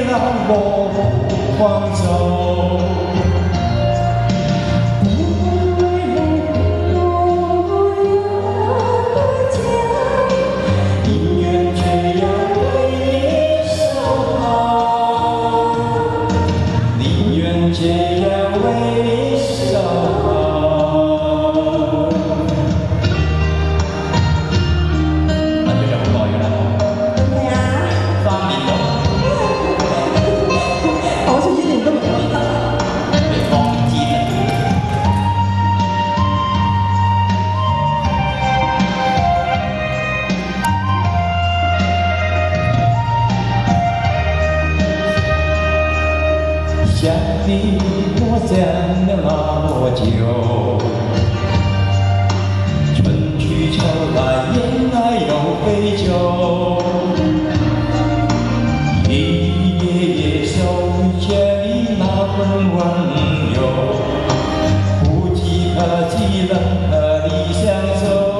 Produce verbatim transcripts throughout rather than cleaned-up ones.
让我放手。 这样为你守候，那就有好耐㗎啦。係啊，三年咯。我好似一年都冇得。你放箭啊！想你。 我想了那么久，春去秋来，雁来又飞走。一夜夜守着你那份温柔，不计可计任和你相守。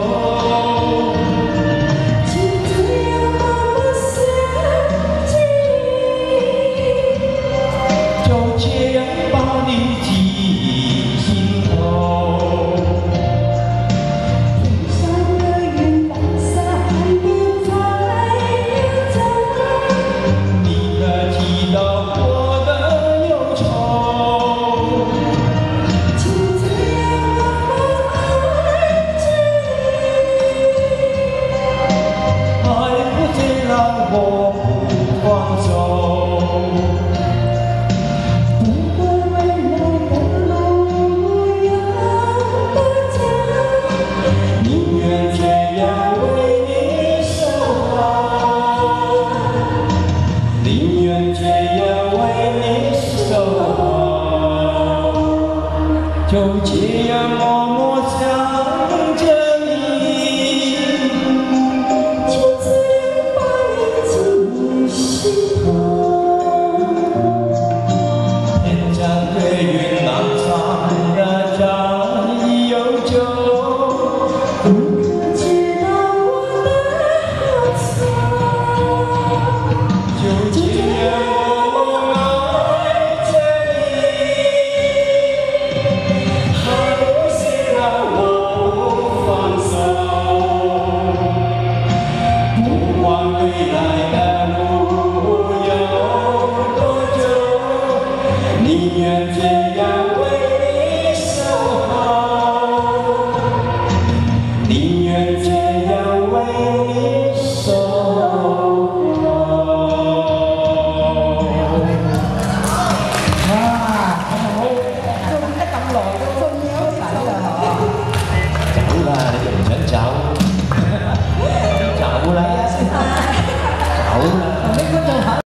就这样慢慢想起，就这样。 把你记心头，天上的云淡洒，海边在流走。你可知道我的忧愁？就这样慢慢爱着你，爱不再让我不放手。 宁愿这样为你守候，就这样默默想着你，就这样把你记心头。